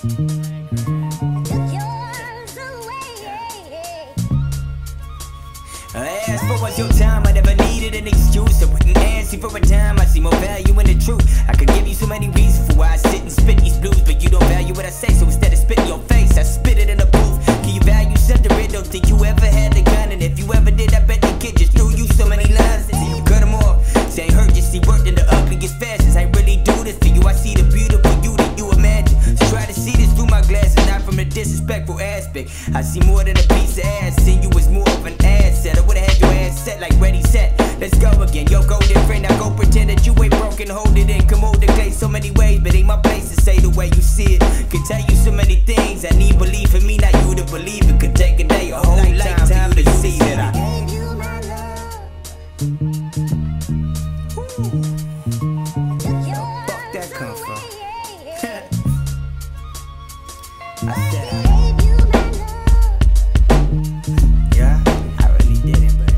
I asked for was your time, I never needed an excuse. I wouldn't ask you for a time, I see more value in the truth. I could give you so many reasons for why I sit and spit these blues, but you don't value what I say, so instead of spitting your face, I spit it in a booth. Can you value something? Don't think you ever had the gun, and if you ever did, I bet the kid just threw you so many lines that you cut them off. Say ain't hurt, just see worked in the ugliest fashions. I ain't really do this for you, I see the beautiful you that you imagine. So try to see this through my glasses, not from a disrespectful aspect. I see more than a piece of ass, and you was more of an asset. I would've had your ass set like ready, set. Let's go again, yo, go different. Now go pretend that you ain't broken, hold it in. Come hold the clay so many ways, but ain't my place to say the way you see it. Can tell you so many things, I need belief in me, not you to believe it. Could take a day, a whole lifetime for you to see that I gave you my love. Fuck that come from? I said I gave you my love. Yeah, I really didn't, but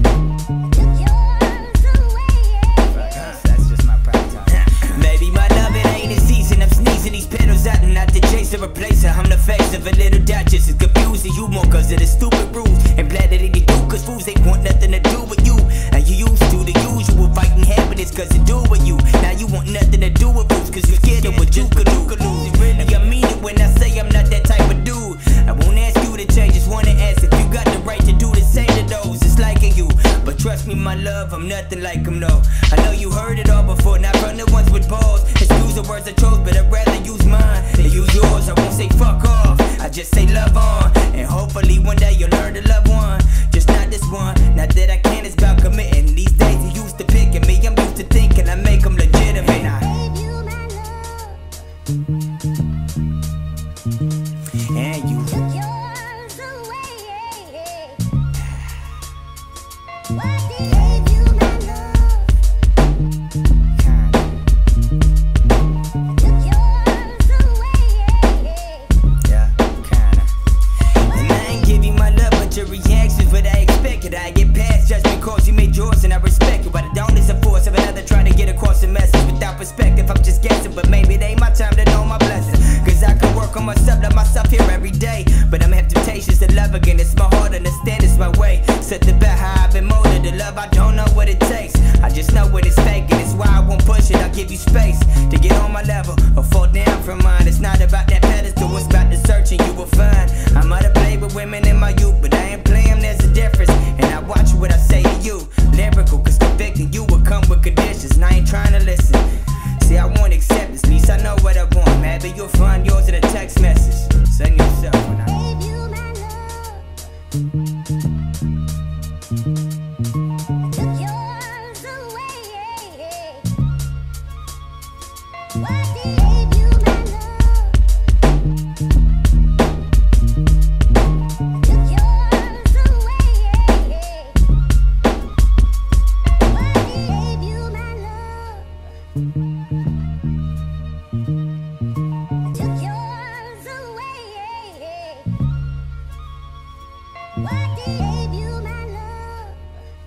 that's just my pride time. Maybe my love, it ain't in season. I'm sneezing these pedals out and not to chase or replace her. I'm the face of a little doubt, just as confused as you more cause of the stupid rules. And glad that they do, cause fools they want nothing to do with you. And you used to the usual fighting happiness cause it do with you. Now you want nothing to do with fools cause you're scared of what you could lose. Really, I mean it when I say I'm not that type of dude. I won't ask you to change, just wanna ask if you got the right to do the same to those. It's liking you, but trust me my love, I'm nothing like them, no. I know you heard it all before, not from the ones with balls. Excuse the words I chose, but I'd rather use mine than use yours. I won't say fuck off, I just say love on. And hopefully one day you'll learn to love one, just not this one. Not that I can, it's about committing. These days you used to picking me, I'm used to thinking I make them legitimate. I gave you my love. And you took yours away. What gave you my love? Took yours away. Yeah, kinda. And I ain't give you my love, but your reactions what I expected. I get past just because you made yours, and I respect it. But I don't is a force of another trying to get across a message without perspective. I'm just guessing, but maybe it ain't my time to know my blessing. Cause I could work on myself, let myself here every day. But I'm have temptations to love again. It's my heart, understand it's my way. Set the bet how I've been molded to love, I don't know what it takes. I just know what it's taking, it's why I won't push it. I'll give you space to get on my level or fall down from mine. It's not about that pedestal, it's about the search and you will find. I might have played with women in my youth, but I ain't playing, there's a difference. And I watch what I say to you. Lyrical, cause convicting you will come with conditions, and I ain't trying to listen. See, I want acceptance, at least I know what I want. Maybe you'll find yours in a text message. Send yourself when I gave you my love. Took yours away. What gave you my love? Took yours away. What gave you my love? Took yours away. What gave you my love?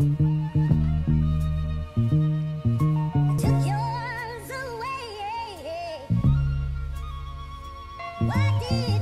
Took yours away. What did